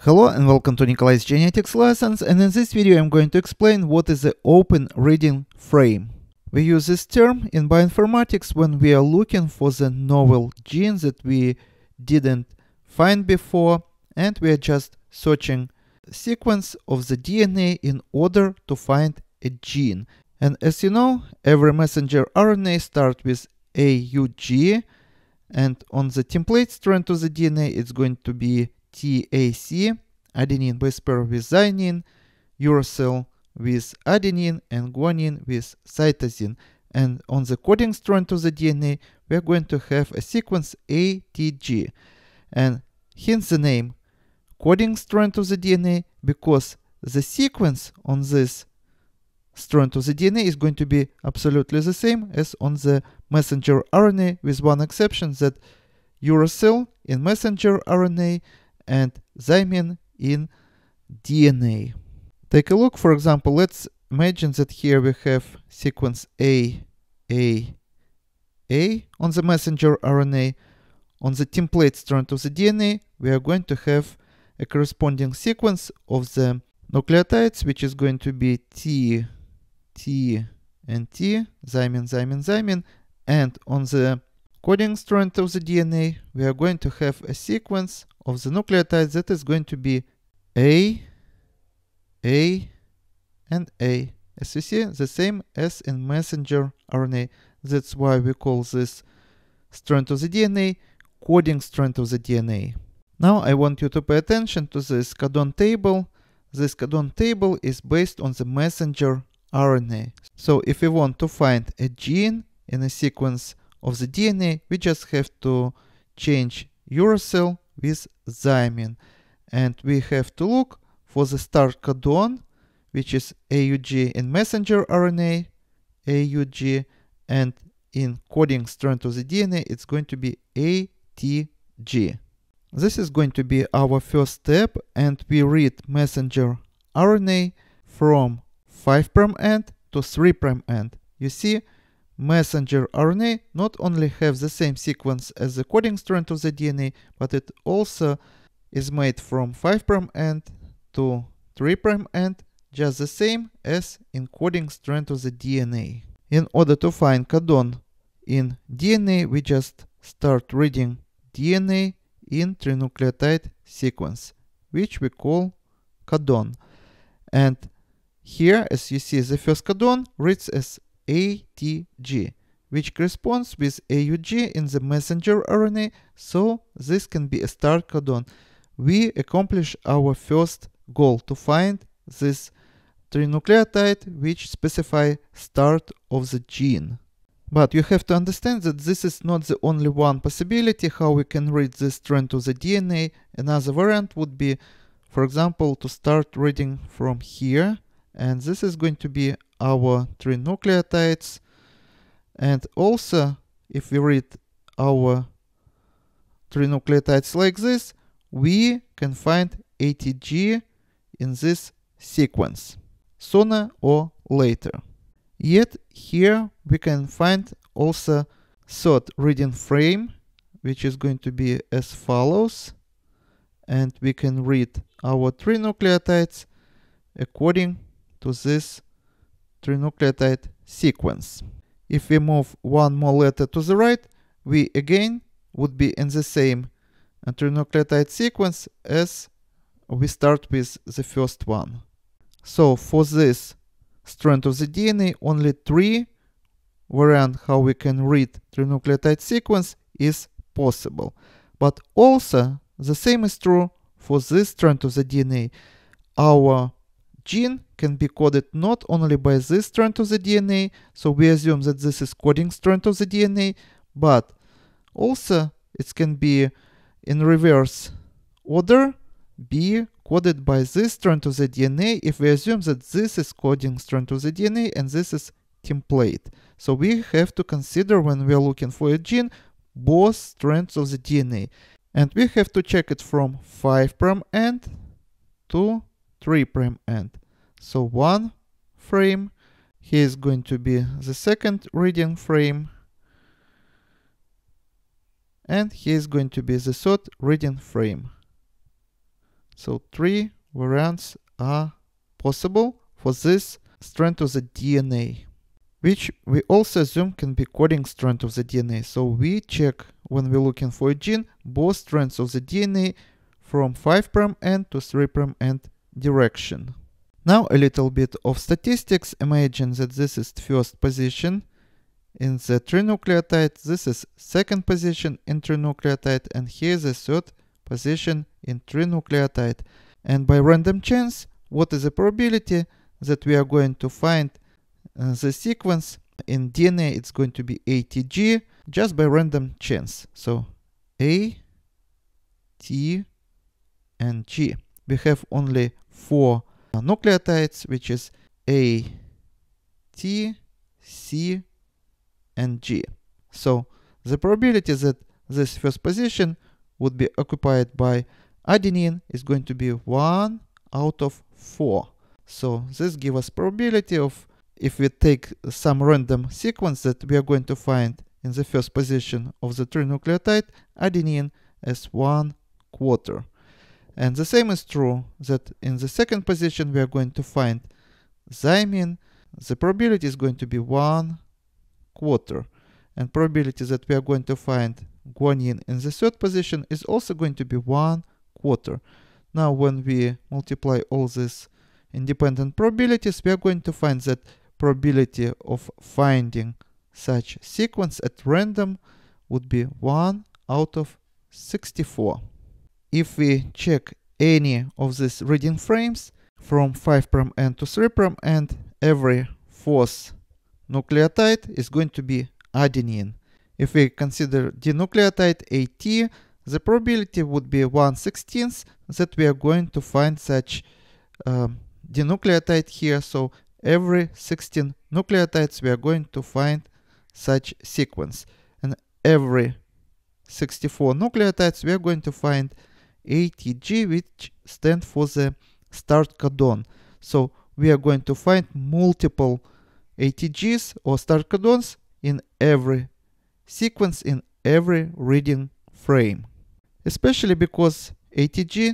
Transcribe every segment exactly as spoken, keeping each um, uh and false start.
Hello and welcome to Nikolai's genetics lessons, and in this video I'm going to explain what is the open reading frame. We use this term in bioinformatics when we are looking for the novel genes that we didn't find before, and we are just searching the sequence of the D N A in order to find a gene. And as you know, every messenger R N A starts with A U G, and on the template strand of the D N A it's going to be T A C, adenine base pair with thymine, uracil with adenine, and guanine with cytosine. And on the coding strand of the D N A, we are going to have a sequence A T G. And hence the name coding strand of the D N A, because the sequence on this strand of the D N A is going to be absolutely the same as on the messenger R N A, with one exception, that uracil in messenger R N A and thymine in D N A. Take a look, for example, let's imagine that here we have sequence A, A, A on the messenger R N A. On the template strand of the D N A, we are going to have a corresponding sequence of the nucleotides, which is going to be T, T, and T, thymine, thymine, thymine. And on the coding strand of the D N A, we are going to have a sequence of the nucleotides that is going to be A, A, and A. As you see, the same as in messenger R N A. That's why we call this strand of the D N A coding strand of the D N A. Now I want you to pay attention to this codon table. This codon table is based on the messenger R N A. So if we want to find a gene in a sequence of the D N A, we just have to change uracil with thymine, and we have to look for the start codon, which is A U G in messenger R N A, A U G, and in coding strand of the D N A it's going to be A T G. This is going to be our first step, and we read messenger R N A from five prime end to three prime end. You see, messenger R N A not only have the same sequence as the coding strand of the D N A, but it also is made from five prime end to three prime end, just the same as in coding strand of the D N A. In order to find codon in D N A, we just start reading D N A in trinucleotide sequence, which we call codon. And here, as you see, the first codon reads as A T G, which corresponds with A U G in the messenger R N A, so this can be a start codon. We accomplish our first goal, to find this trinucleotide which specify start of the gene. But you have to understand that this is not the only one possibility how we can read this strand of the D N A. Another variant would be, for example, to start reading from here, and this is going to be our trinucleotides. And also, if we read our trinucleotides like this, we can find A T G in this sequence, sooner or later. Yet here we can find also third reading frame, which is going to be as follows, and we can read our trinucleotides according to this trinucleotide sequence. If we move one more letter to the right, we again would be in the same trinucleotide sequence as we start with the first one. So for this strand of the D N A, only three variant how we can read trinucleotide sequence is possible. But also the same is true for this strand of the D N A. Our gene can be coded not only by this strand of the D N A, so we assume that this is coding strand of the D N A, but also it can be in reverse order, be coded by this strand of the D N A if we assume that this is coding strand of the D N A and this is template. So we have to consider, when we are looking for a gene, both strands of the D N A. And we have to check it from five prime end to three prime end. So one frame, here is going to be the second reading frame, and here is going to be the third reading frame. So three variants are possible for this strand of the D N A, which we also assume can be coding strand of the D N A. So we check, when we're looking for a gene, both strands of the D N A from five prime end to three prime end direction. Now a little bit of statistics. Imagine that this is first position in the trinucleotide, this is second position in trinucleotide, and here is the third position in trinucleotide. And by random chance, what is the probability that we are going to find uh, the sequence in D N A? It's going to be A T G, just by random chance. So A, T, and G. We have only four uh, nucleotides, which is A, T, C, and G. So the probability that this first position would be occupied by adenine is going to be one out of four. So this gives us probability of, if we take some random sequence, that we are going to find in the first position of the trinucleotide adenine as one quarter. And the same is true that in the second position we are going to find thymine. The probability is going to be one quarter. And probability that we are going to find guanine in the third position is also going to be one quarter. Now when we multiply all these independent probabilities, we are going to find that probability of finding such sequence at random would be one out of sixty-four. If we check any of these reading frames from five prime end to three prime end, every fourth nucleotide is going to be adenine. If we consider dinucleotide A T, the probability would be one sixteenth that we are going to find such um, dinucleotide here. So every sixteen nucleotides we are going to find such sequence. And every sixty-four nucleotides we are going to find A T G, which stands for the start codon. So we are going to find multiple A T Gs or start codons in every sequence, in every reading frame. Especially because A T G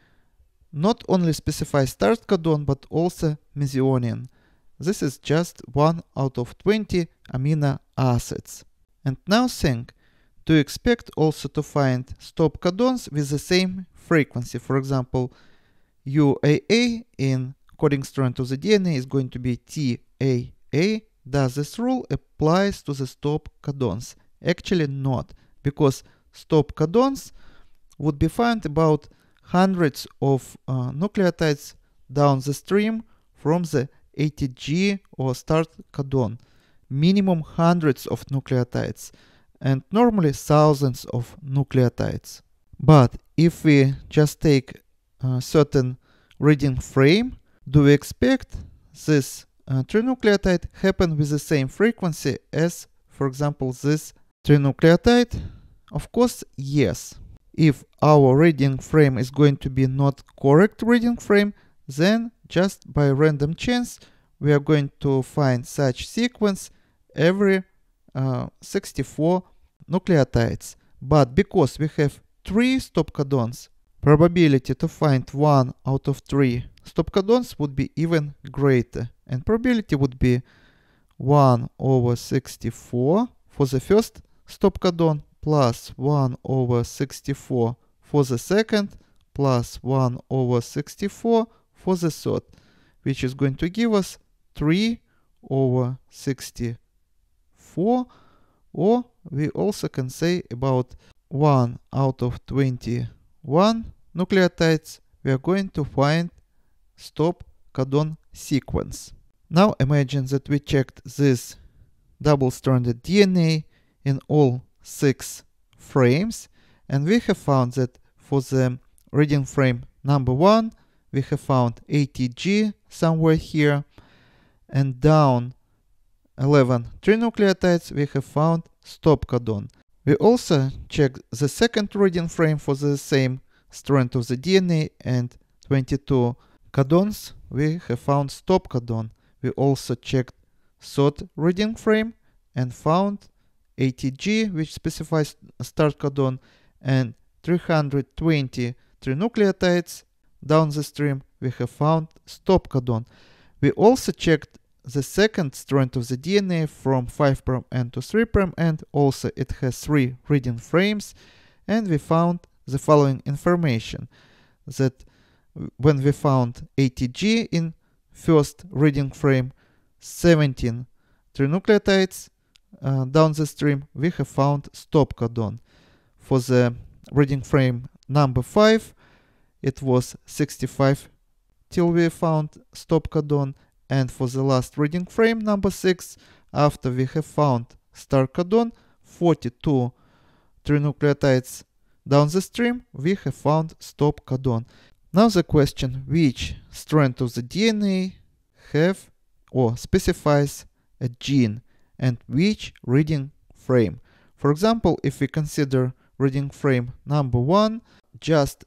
not only specifies start codon but also methionine. This is just one out of twenty amino acids. And now think, do you expect also to find stop codons with the same frequency? For example, U A A in coding strand of the D N A is going to be T A A. Does this rule applies to the stop codons? Actually not, because stop codons would be found about hundreds of uh, nucleotides down the stream from the A T G or start codon. Minimum hundreds of nucleotides, and normally thousands of nucleotides. But if we just take a certain reading frame, do we expect this uh, trinucleotide happen with the same frequency as, for example, this trinucleotide? Of course, yes. If our reading frame is going to be not correct reading frame, then just by random chance we are going to find such sequence every uh, sixty-four nucleotides. But because we have three stop codons, probability to find one out of three stop codons would be even greater, and probability would be one over sixty-four for the first stop codon, plus one over sixty-four for the second, plus one over sixty-four for the third, which is going to give us three over sixty-four, or we also can say about one out of twenty-one nucleotides we are going to find stop codon sequence. Now imagine that we checked this double-stranded D N A in all six frames, and we have found that for the reading frame number one we have found A T G somewhere here, and down eleven trinucleotides we have found stop codon. We also checked the second reading frame for the same strand of the D N A, and twenty-two codons we have found stop codon. We also checked third reading frame and found A T G, which specifies start codon, and three hundred twenty trinucleotides down the stream, we have found stop codon. We also checked the second strand of the D N A from five prime end to three prime end. Also, it has three reading frames, and we found the following information: that when we found A T G in first reading frame, seventeen trinucleotides uh, down the stream, we have found stop codon. For the reading frame number five, it was sixty-five till we found stop codon, and for the last reading frame number six, after we have found start codon, forty-two trinucleotides down the stream, we have found stop codon. Now the question: which strand of the D N A have or specifies a gene, and which reading frame? For example, if we consider reading frame number one, just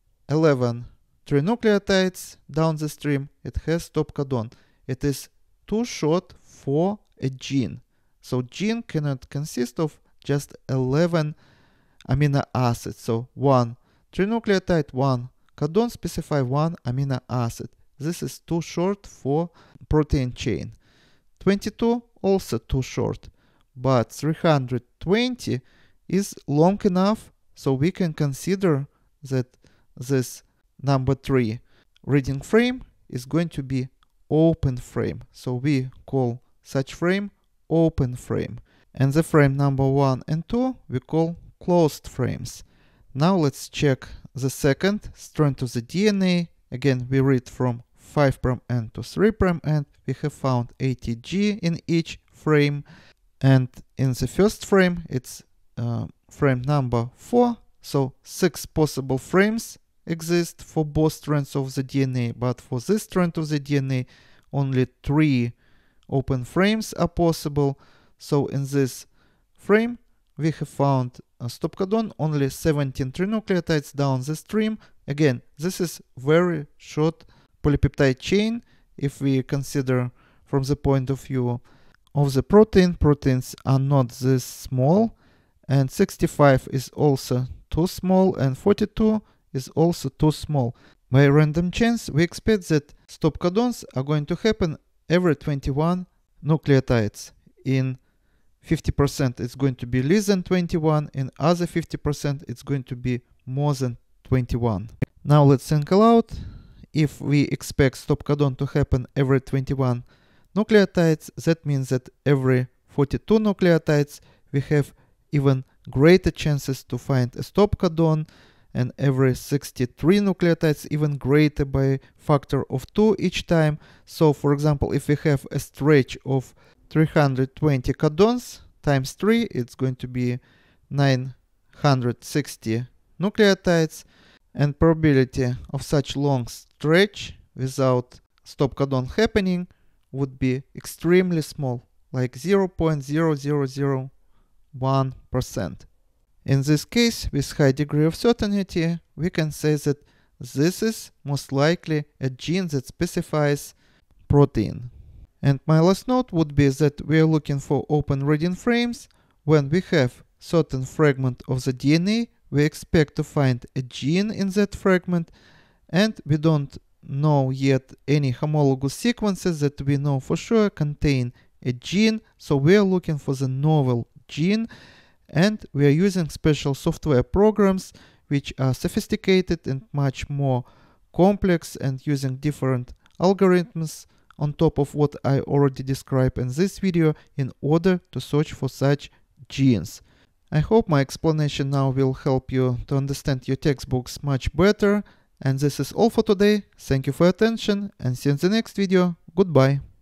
eleven trinucleotides down the stream, it has stop codon. It is too short for a gene. So gene cannot consist of just eleven amino acids. So one trinucleotide, one codon specify one amino acid. This is too short for protein chain. twenty-two also too short, but three hundred twenty is long enough, so we can consider that this number three reading frame is going to be open frame. So we call such frame open frame. And the frame number one and two we call closed frames. Now let's check the second strand of the D N A. Again, we read from five prime end to three prime end. We have found A T G in each frame. And in the first frame, it's uh, frame number four. So six possible frames exist for both strands of the D N A. But for this strand of the D N A, only three open frames are possible. So in this frame, we have found a stop codon, only seventeen trinucleotides down the stream. Again, this is very short polypeptide chain. If we consider from the point of view of the protein, proteins are not this small, and sixty-five is also too small, and forty-two is also too small. By random chance, we expect that stop codons are going to happen every twenty-one nucleotides. In fifty percent it's going to be less than twenty-one, in other fifty percent it's going to be more than twenty-one. Now let's think aloud. If we expect stop codon to happen every twenty-one nucleotides, that means that every forty-two nucleotides we have even greater chances to find a stop codon, and every sixty-three nucleotides even greater by factor of two each time. So for example, if we have a stretch of three hundred twenty codons times three, it's going to be nine hundred sixty nucleotides, and probability of such long stretch without stop codon happening would be extremely small, like zero point zero zero zero one percent. In this case, with high degree of certainty, we can say that this is most likely a gene that specifies protein. And my last note would be that we are looking for open reading frames. When we have certain fragment of the D N A, we expect to find a gene in that fragment, and we don't know yet any homologous sequences that we know for sure contain a gene. So we are looking for the novel gene, and we are using special software programs which are sophisticated and much more complex, and using different algorithms on top of what I already described in this video in order to search for such genes. I hope my explanation now will help you to understand your textbooks much better. And this is all for today. Thank you for your attention, and see you in the next video. Goodbye.